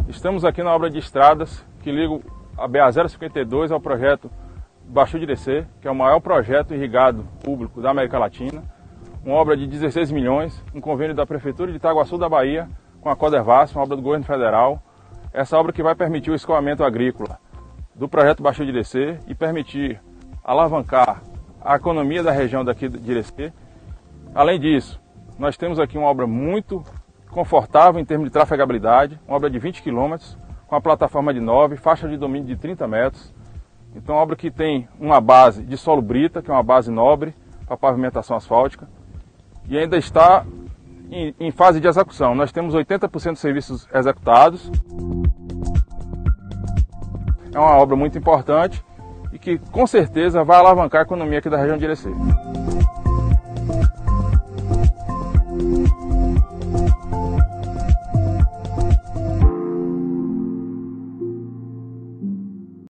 Estamos aqui na obra de estradas que liga a BA-052 ao projeto Baixio de Irecê, que é o maior projeto irrigado público da América Latina. Uma obra de 16 milhões, um convênio da Prefeitura de Itaguaçu da Bahia com a Codervasse, uma obra do governo federal. Essa obra que vai permitir o escoamento agrícola do projeto Baixio de Irecê e permitir alavancar a economia da região daqui de Irecê. Além disso, nós temos aqui uma obra muito confortável em termos de trafegabilidade, uma obra de 20 km, com a plataforma de 9, faixa de domínio de 30 metros. Então, uma obra que tem uma base de solo brita, que é uma base nobre para pavimentação asfáltica, e ainda está em fase de execução. Nós temos 80% dos serviços executados. É uma obra muito importante e que, com certeza, vai alavancar a economia aqui da região de Irecê.